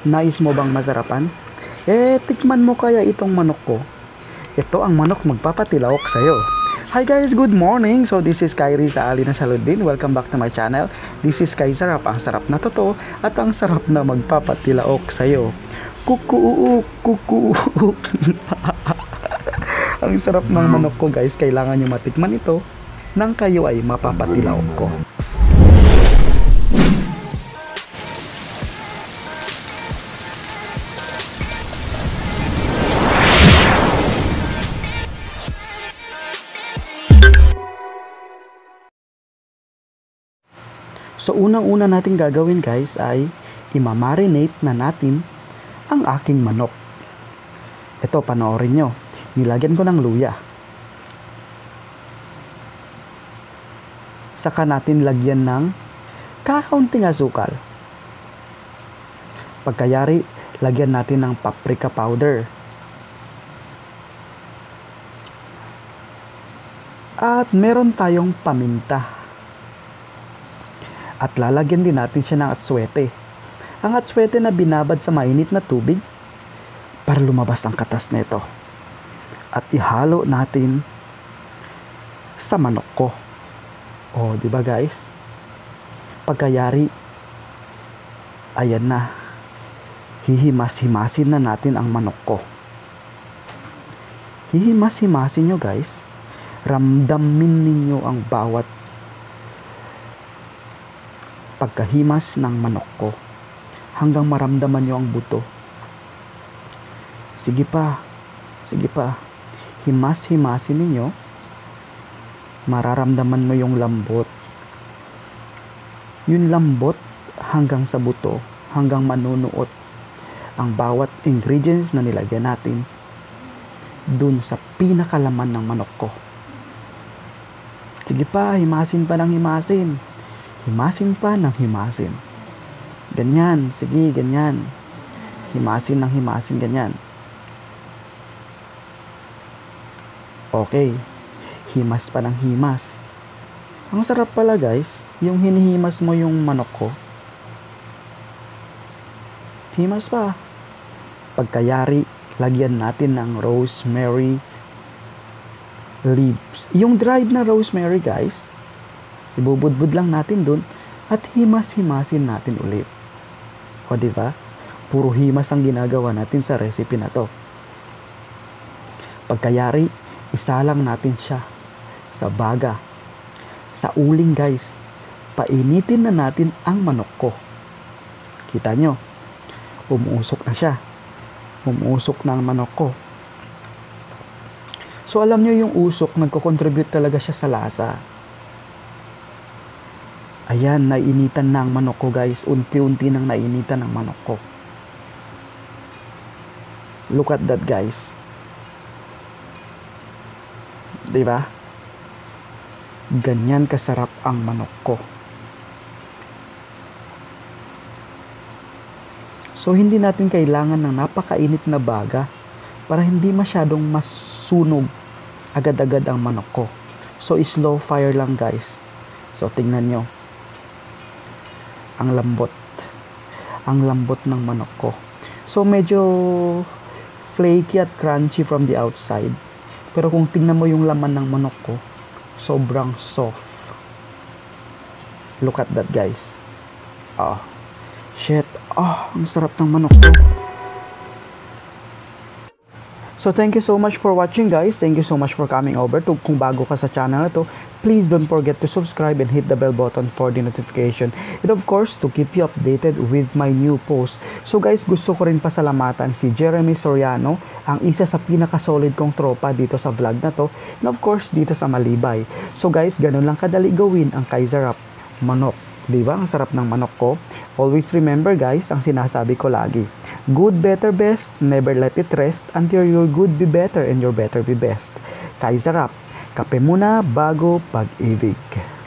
Nais mo bang masarapan? Tikman mo kaya itong manok ko. Ito ang manok magpapatilaok sa'yo. Hi guys, good morning! So this is Kyrie sa Alina Saludin. Welcome back to my channel. This is Kay Sarap, ang sarap na totoo at ang sarap na magpapatilaok sa'yo. Kukuuk, kukuuk. Ang sarap ng manok ko guys, kailangan nyo matikman ito nang kayo ay mapapatilaok ko. So unang-una nating gagawin guys ay imamarinate na natin ang aking manok. Ito, panoorin nyo. Nilagyan ko ng luya. Saka natin lagyan ng kakaunting asukal. Pagkayari, lagyan natin ng paprika powder. At meron tayong paminta. At lalagyan din natin siya ng atswete. Ang atswete na binabad sa mainit na tubig para lumabas ang katas nito. At ihalo natin sa manok ko. O, di ba guys? Pagkayari, ayan na. Hihimas-himasin na natin ang manok ko. Hihimas-himasin nyo guys. Ramdamin ninyo ang bawat pagkahimas ng manok ko hanggang maramdaman nyo ang buto. Sige pa, himas-himasin ninyo, mararamdaman mo yung lambot. Yung lambot hanggang sa buto, hanggang manunuot ang bawat ingredients na nilagyan natin dun sa pinakalaman ng manok ko. Sige pa, himasin pa ng himasin. Himasin pa ng himasin. Ganyan, sige, ganyan. Himasin ng himasin, ganyan. Okay, himas pa ng himas. Ang sarap pala guys, yung hinihimas mo yung manok ko. Himas pa. Pagkayari, lagyan natin ng rosemary leaves. Yung dried na rosemary guys, ibubudbud lang natin dun at himas-himasin natin ulit. O diba? Puro himas ang ginagawa natin sa recipe na to. Pagkayari, isalang natin siya sa baga. Sa uling guys, painitin na natin ang manok ko. Kita nyo, umuusok na siya. Umuusok na ang manok ko. So alam nyo yung usok, nagko-contribute talaga siya sa lasa. Ayan, nainitan na ang manok ko guys. Unti-unti nang nainitan ang manok ko. Look at that guys. Diba? Ganyan kasarap ang manok ko. So hindi natin kailangan ng napakainit na baga para hindi masyadong masunog agad-agad ang manok ko. So slow fire lang guys. So tingnan nyo. Ang lambot ng manok ko. So medyo flaky at crunchy from the outside, pero kung tingnan mo yung laman ng manok ko, sobrang soft. Look at that guys. Ang sarap ng manok ko. So thank you so much for watching guys. Thank you so much for coming over. Kung bago ka sa channel na to, please don't forget to subscribe and hit the bell button for the notification. And of course, to keep you updated with my new post. So guys, gusto ko rin pasalamatan si Jeremy Soriano, ang isa sa pinaka-solid kong tropa dito sa vlog na to. And of course, dito sa Malibay. So guys, ganun lang kadali gawin ang Kay Sarap manok. Diba? Ang sarap ng manok ko. Always remember guys, ang sinasabi ko lagi. Good, better, best. Never let it rest until your good be better and your better be best. Kay Sarap. Kape muna bago pag-ibig.